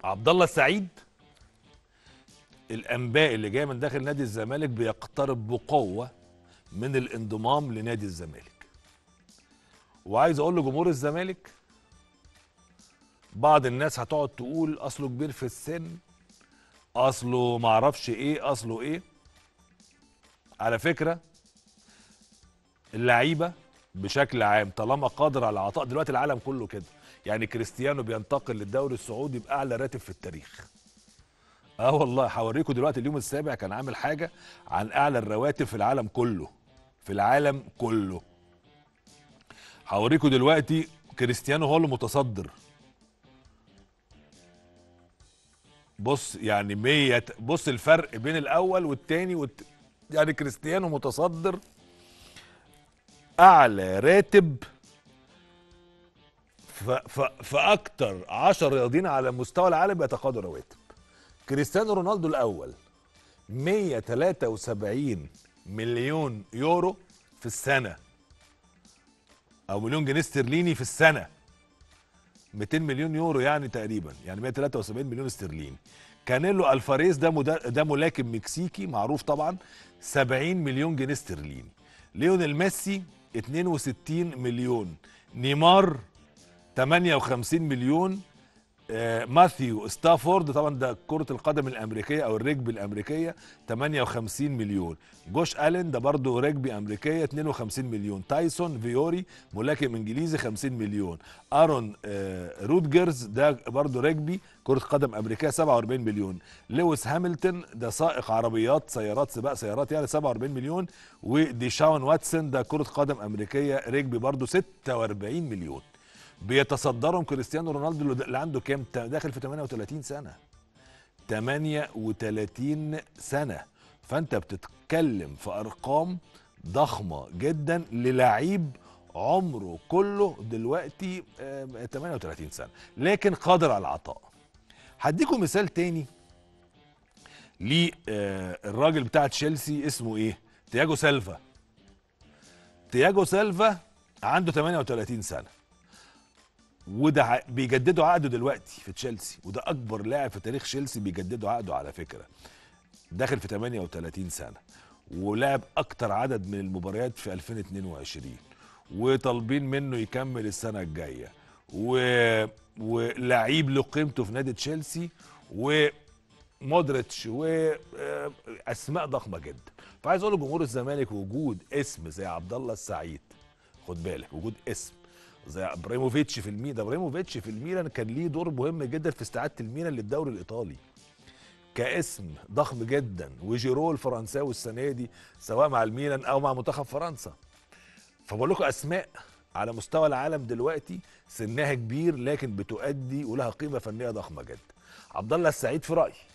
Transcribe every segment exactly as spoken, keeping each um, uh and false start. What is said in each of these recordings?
عبد الله السعيد، الانباء اللي جايه من داخل نادي الزمالك بيقترب بقوه من الانضمام لنادي الزمالك. وعايز اقول لجمهور الزمالك، بعض الناس هتقعد تقول اصله كبير في السن، اصله معرفش ايه، اصله ايه. على فكره اللعيبه بشكل عام طالما قادر على العطاء، دلوقتي العالم كله كده. يعني كريستيانو بينتقل للدوري السعودي باعلى راتب في التاريخ. اه والله هوريكم دلوقتي، اليوم السابع كان عامل حاجه عن اعلى الرواتب في العالم كله، في العالم كله. هوريكم دلوقتي كريستيانو هو اللي متصدر. بص يعني مية، بص الفرق بين الاول والتاني والت... يعني كريستيانو متصدر اعلى راتب ف... ف... فاكتر عشرة رياضيين على مستوى العالم بيتقاضوا رواتب. كريستيانو رونالدو الاول مية وتلاتة وسبعين مليون يورو في السنه، او مليون جنيه استرليني في السنه، ميتين مليون يورو يعني تقريبا، يعني مية وتلاتة وسبعين مليون استرليني. كانيلو الفاريز ده مدا... ده ملاكم مكسيكي معروف طبعا، سبعين مليون جنيه استرليني. ليونيل ميسي اتنين وستين مليون. نيمار تمانية وخمسين مليون. آه، ماثيو ستافورد طبعا ده كرة القدم الأمريكية أو الرجبي الأمريكية تمانية وخمسين مليون. جوش ألين ده برضه رجبي أمريكية اتنين وخمسين مليون. تايسون فيوري ملاكم إنجليزي خمسين مليون. أرون آه، رودجرز ده برضه رجبي كرة قدم أمريكية سبعة وأربعين مليون. لويس هامilton ده سائق عربيات سيارات سباق سيارات يعني سبعة وأربعين مليون. وديشاون واتسون ده كرة قدم أمريكية رجبي برضه ستة وأربعين مليون. بيتصدرهم كريستيانو رونالدو اللي عنده كام، داخل في تمانية وتلاتين سنه، تمانية وتلاتين سنه. فانت بتتكلم في ارقام ضخمه جدا للعيب عمره كله دلوقتي آه، تمانية وتلاتين سنه، لكن قادر على العطاء. هديكم مثال تاني للراجل بتاع تشيلسي، اسمه ايه؟ تياجو سيلفا. تياجو سيلفا عنده تمانية وتلاتين سنه، وده ع- بيجددوا عقده دلوقتي في تشيلسي، وده اكبر لاعب في تاريخ تشيلسي بيجددوا عقده على فكره. داخل في تمانية وتلاتين سنه، ولعب اكتر عدد من المباريات في ألفين واتنين وعشرين، وطالبين منه يكمل السنه الجايه، و... ولعيب له قيمته في نادي تشيلسي، ومودريتش، واسماء ضخمه جدا. فعايز اقول لجمهور الزمالك، وجود اسم زي عبد الله السعيد، خد بالك، وجود اسم زي ابراهيموفيتش في الميلان، ده ابراهيموفيتش في الميلان كان ليه دور مهم جدا في استعاده الميلان للدوري الايطالي كاسم ضخم جدا. وجيرو الفرنساوي السنه دي سواء مع الميلان او مع منتخب فرنسا. فبقول لكم اسماء على مستوى العالم دلوقتي سنها كبير لكن بتؤدي ولها قيمه فنيه ضخمه جدا. عبد الله السعيد في رايي،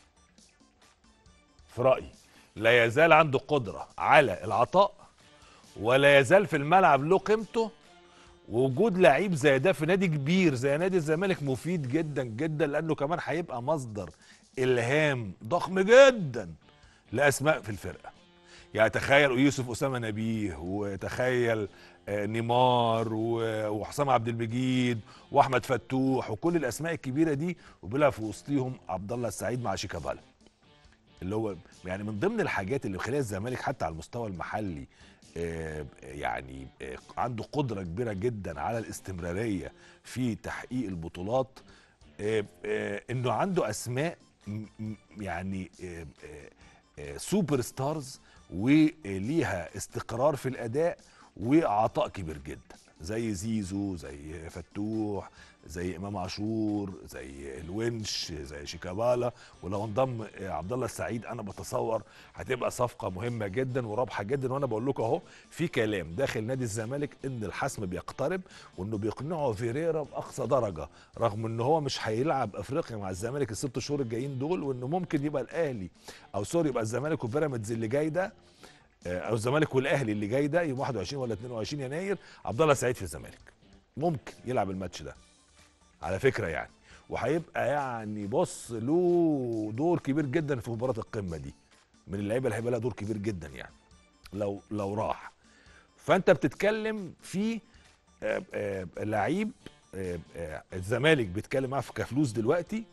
في رايي لا يزال عنده قدره على العطاء، ولا يزال في الملعب له قيمته. ووجود لعيب زي ده في نادي كبير زي نادي الزمالك مفيد جدا جدا، لانه كمان هيبقى مصدر الهام ضخم جدا لاسماء في الفرقه. يعني تخيل يوسف اسامه نبيه، وتخيل آه، نيمار و- وحسام عبد المجيد واحمد فتوح وكل الاسماء الكبيره دي، وبيلعب في وسطيهم عبد الله السعيد مع شيكابالا، اللي هو يعني من ضمن الحاجات اللي مخليها الزمالك حتى على المستوى المحلي آه، يعني آه، عنده قدرة كبيرة جدا على الاستمرارية في تحقيق البطولات. آه، آه، انه عنده اسماء م- م- يعني آه، آه، آه، سوبر ستارز، وليها استقرار في الاداء وعطاء كبير جدا، زي زيزو، زي فتوح، زي امام عاشور، زي الونش، زي شيكابالا. ولو انضم عبد الله السعيد انا بتصور هتبقى صفقه مهمه جدا ورابحه جدا. وانا بقول لكم اهو في كلام داخل نادي الزمالك ان الحسم بيقترب، وانه بيقنعوا فيريرا باقصى درجه، رغم ان هو مش هيلعب افريقيا مع الزمالك الست شهور الجايين دول، وانه ممكن يبقى الاهلي او سوري يبقى الزمالك وبيراميدز اللي جاي ده، او الزمالك والاهلي اللي جاي ده يوم واحد وعشرين ولا اتنين وعشرين يناير، عبد الله سعيد في الزمالك ممكن يلعب الماتش ده على فكره يعني. وهيبقى يعني بص له دور كبير جدا في مباراه القمه دي، من اللعيبه اللي هيبقى لها دور كبير جدا يعني لو لو راح. فانت بتتكلم في آه، آه، لعيب آه، آه، الزمالك بيتكلم معاه في كفلوس دلوقتي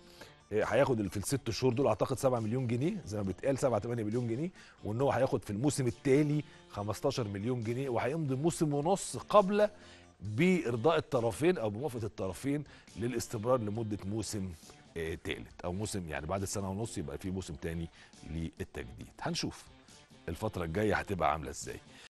هياخد في الست شهور دول اعتقد سبعة مليون جنيه زي ما بيتقال، سبعة تمانية مليون جنيه، وان هو هياخد في الموسم التالي خمستاشر مليون جنيه، وهيمضي موسم ونص قبل بارضاء الطرفين او بموافقه الطرفين للاستمرار لمده موسم آه تالت او موسم، يعني بعد السنه ونص يبقى في موسم تاني للتجديد. هنشوف الفتره الجايه هتبقى عامله ازاي.